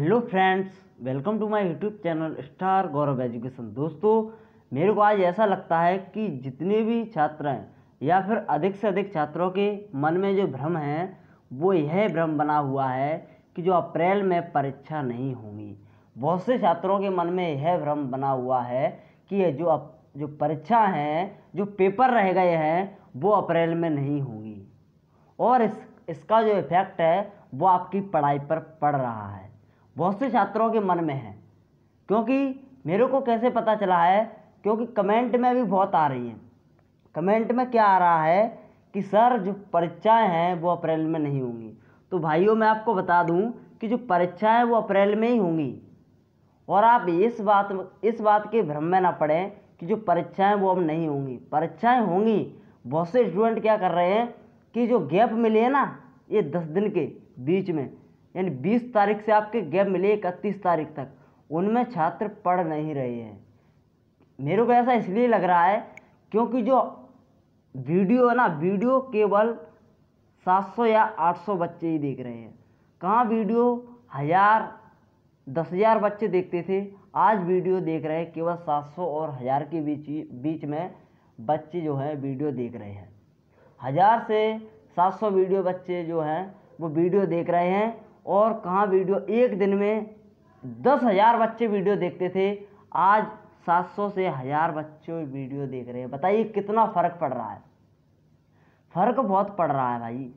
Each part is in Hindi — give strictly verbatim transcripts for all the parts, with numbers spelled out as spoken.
Hello friends, welcome to my YouTube channel star Gaurav education. दोस्तों, मेरे को आज ऐसा लगता है कि जितने भी छात्र हैं या फिर अधिक से अधिक छात्रों के मन में जो भ्रम है वो यह भ्रम बना हुआ है कि जो अप्रैल में परीक्षा नहीं होंगी। बहुत से छात्रों के मन में यह भ्रम बना हुआ है कि ये जो अप, जो परीक्षा है, जो पेपर रह गए हैं वो अप्रैल में नहीं होंगी और इस इसका जो इफेक्ट है वो आपकी पढ़ाई पर पड़ रहा है। बहुत से छात्रों के मन में है, क्योंकि मेरे को कैसे पता चला है, क्योंकि कमेंट में भी बहुत आ रही हैं। कमेंट में क्या आ रहा है कि सर जो परीक्षाएं हैं वो अप्रैल में नहीं होंगी। तो भाइयों, मैं आपको बता दूं कि जो परीक्षाएं वो अप्रैल में ही होंगी और आप इस बात इस बात के भ्रम में ना पड़ें कि जो परीक्षाएं वो अब नहीं होंगी। परीक्षाएं होंगी। बहुत से स्टूडेंट क्या कर रहे हैं कि जो गैप मिले हैं ना, ये दस दिन के बीच में, यानी बीस तारीख से आपके गैप मिले इकतीस तारीख तक, उनमें छात्र पढ़ नहीं रहे हैं। मेरे को ऐसा इसलिए लग रहा है क्योंकि जो वीडियो है ना, वीडियो केवल सात सौ या आठ सौ बच्चे ही देख रहे हैं। कहाँ वीडियो हज़ार दस हज़ार बच्चे देखते थे, आज वीडियो देख रहे हैं केवल सात सौ और हज़ार के बीच बीच में बच्चे जो है वीडियो देख रहे हैं। हज़ार से सात सौ वीडियो बच्चे जो हैं वो वीडियो देख रहे हैं और कहाँ वीडियो एक दिन में दस हज़ार बच्चे वीडियो देखते थे, आज सात सौ से हज़ार बच्चे वीडियो देख रहे हैं। बताइए कितना फ़र्क पड़ रहा है। फ़र्क बहुत पड़ रहा है भाई।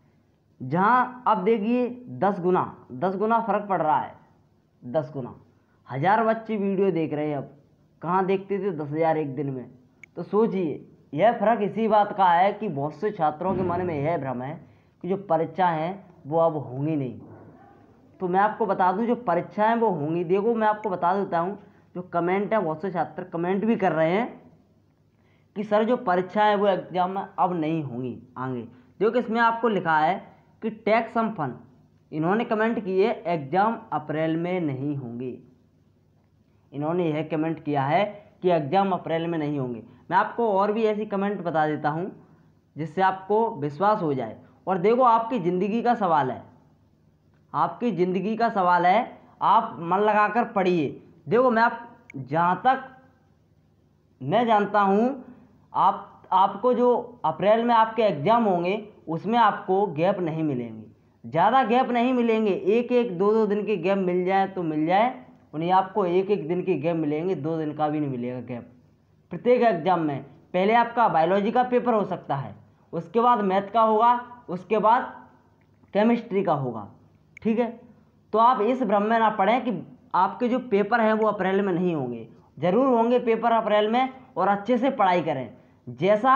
जहाँ अब देखिए दस गुना दस गुना फ़र्क पड़ रहा है। दस गुना हज़ार बच्चे वीडियो देख रहे हैं, अब कहाँ देखते थे दस हज़ार एक दिन में। तो सोचिए, यह फ़र्क इसी बात का है कि बहुत से छात्रों के मन में यह भ्रम है कि जो परीक्षा हैं वो अब होंगी नहीं। तो मैं आपको बता दूं, जो परीक्षाएं वो होंगी। देखो, मैं आपको बता देता हूं, जो कमेंट है, बहुत से छात्र कमेंट भी कर रहे हैं कि सर जो परीक्षाएं वो एग्जाम में अब नहीं होंगी आगे। देखो, इसमें आपको लिखा है कि टेक सम फन, इन्होंने कमेंट किए एग्जाम अप्रैल में नहीं होंगे। इन्होंने यह कमेंट किया है कि एग्जाम अप्रैल में नहीं होंगे। मैं आपको और भी ऐसी कमेंट बता देता हूं जिससे आपको विश्वास हो जाए। और देखो, आपकी ज़िंदगी का सवाल है, आपकी ज़िंदगी का सवाल है, आप मन लगाकर पढ़िए। देखो, मैं आप जहाँ तक मैं जानता हूँ, आप आपको जो अप्रैल में आपके एग्ज़ाम होंगे उसमें आपको गैप नहीं मिलेंगे, ज़्यादा गैप नहीं मिलेंगे। एक एक दो दो दिन के गैप मिल जाए तो मिल जाए, उन्हें आपको एक एक दिन के गैप मिलेंगे, दो दिन का भी नहीं मिलेगा गैप प्रत्येक एग्जाम में। पहले आपका बायोलॉजी का पेपर हो सकता है, उसके बाद मैथ का होगा, उसके बाद केमिस्ट्री का होगा। ठीक है, तो आप इस भ्रम में ना पड़ें कि आपके जो पेपर हैं वो अप्रैल में नहीं होंगे। ज़रूर होंगे पेपर अप्रैल में, और अच्छे से पढ़ाई करें। जैसा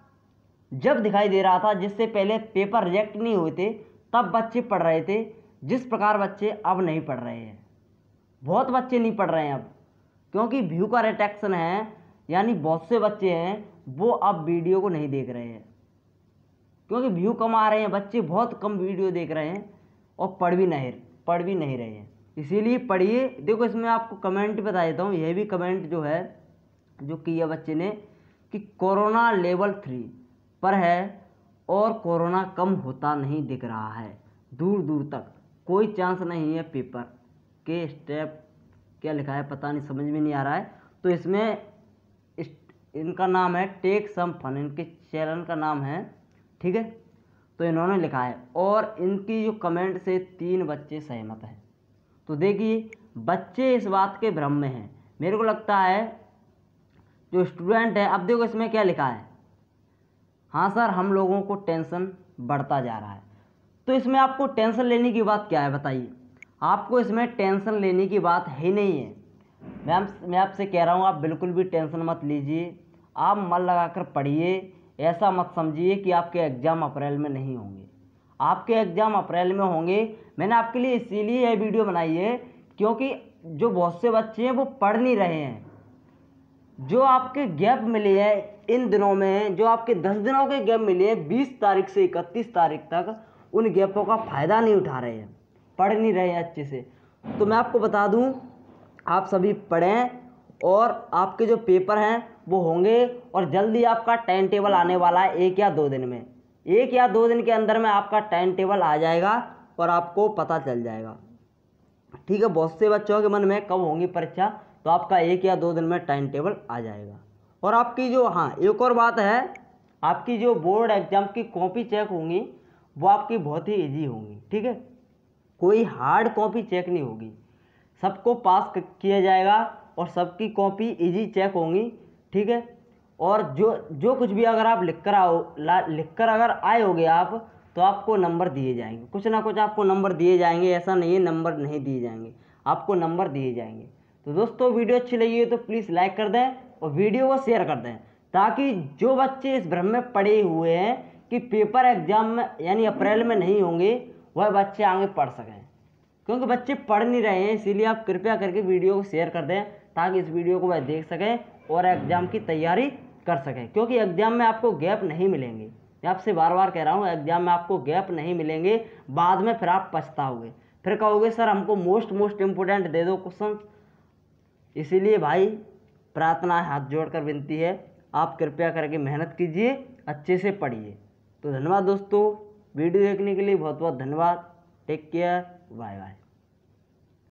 जब दिखाई दे रहा था, जिससे पहले पेपर रिजेक्ट नहीं हुए थे तब बच्चे पढ़ रहे थे, जिस प्रकार बच्चे अब नहीं पढ़ रहे हैं। बहुत बच्चे नहीं पढ़ रहे हैं अब, क्योंकि व्यू का रिटेक्शन है, यानी बहुत से बच्चे हैं वो अब वीडियो को नहीं देख रहे हैं, क्योंकि व्यू कम आ रहे हैं। बच्चे बहुत कम वीडियो देख रहे हैं और पढ़ भी नहीं पढ़ भी नहीं रहे हैं। इसीलिए पढ़िए। देखो, इसमें आपको कमेंट बता देता हूँ। यह भी कमेंट जो है जो किया बच्चे ने कि कोरोना लेवल थ्री पर है और कोरोना कम होता नहीं दिख रहा है, दूर दूर तक कोई चांस नहीं है पेपर के। स्टेप क्या लिखा है पता नहीं, समझ में नहीं आ रहा है। तो इसमें इस, इनका नाम है टेक सम फन, इनके चैनल का नाम है। ठीक है, तो इन्होंने लिखा है और इनकी जो कमेंट से तीन बच्चे सहमत हैं। तो देखिए, बच्चे इस बात के भ्रम में हैं। मेरे को लगता है जो स्टूडेंट है, अब देखो इसमें क्या लिखा है, हाँ सर हम लोगों को टेंशन बढ़ता जा रहा है। तो इसमें आपको टेंशन लेने की बात क्या है बताइए? आपको इसमें टेंशन लेने की बात ही नहीं है। मैं मैं आपसे कह रहा हूँ, आप बिल्कुल भी टेंशन मत लीजिए। आप मन लगाकर पढ़िए। ऐसा मत समझिए कि आपके एग्ज़ाम अप्रैल में नहीं होंगे। आपके एग्ज़ाम अप्रैल में होंगे। मैंने आपके लिए इसीलिए यह वीडियो बनाई है क्योंकि जो बहुत से बच्चे हैं वो पढ़ नहीं रहे हैं। जो आपके गैप मिले हैं इन दिनों में, जो आपके दस दिनों के गैप मिले हैं बीस तारीख से इकतीस तारीख तक, उन गैपों का फ़ायदा नहीं उठा रहे हैं, पढ़ नहीं रहे हैं अच्छे से। तो मैं आपको बता दूं, आप सभी पढ़ें और आपके जो पेपर हैं वो होंगे और जल्दी आपका टाइम टेबल आने वाला है। एक या दो दिन में एक या दो दिन के अंदर में आपका टाइम टेबल आ जाएगा और आपको पता चल जाएगा। ठीक है, बहुत से बच्चों के मन में कब होंगी परीक्षा, तो आपका एक या दो दिन में टाइम टेबल आ जाएगा। और आपकी जो, हाँ एक और बात है, आपकी जो बोर्ड एग्जाम की कॉपी चेक होंगी वो आपकी बहुत ही इजी होंगी। ठीक है, कोई हार्ड कॉपी चेक नहीं होगी, सबको पास किया जाएगा और सबकी कॉपी इजी चेक होंगी। ठीक है, और जो जो कुछ भी अगर आप लिख कर आओ लिख कर अगर आए होगे आप, तो आपको नंबर दिए जाएंगे, कुछ ना कुछ आपको नंबर दिए जाएंगे, ऐसा नहीं है नंबर नहीं दिए जाएंगे, आपको नंबर दिए जाएंगे। तो दोस्तों वीडियो अच्छी लगी है तो प्लीज़ लाइक कर दें और वीडियो को शेयर कर दें, ताकि जो बच्चे इस भ्रम में पड़े हुए हैं कि पेपर एग्जाम में यानी अप्रैल में नहीं होंगे, वह बच्चे आगे पढ़ सकें, क्योंकि बच्चे पढ़ नहीं रहे हैं। इसीलिए आप कृपया करके वीडियो को शेयर कर दें, ताकि इस वीडियो को वह देख सकें और एग्ज़ाम की तैयारी कर सकें, क्योंकि एग्ज़ाम में आपको गैप नहीं मिलेंगे। मैं आपसे बार बार कह रहा हूँ, एग्ज़ाम में आपको गैप नहीं मिलेंगे, बाद में फिर आप पछताओगे, फिर कहोगे सर हमको मोस्ट मोस्ट इम्पोर्टेंट दे दो क्वेश्चन। इसीलिए भाई प्रार्थना है, हाथ जोड़कर विनती है, आप कृपया करके मेहनत कीजिए, अच्छे से पढ़िए। तो धन्यवाद दोस्तों, वीडियो देखने के लिए बहुत बहुत धन्यवाद। Take care, bye bye.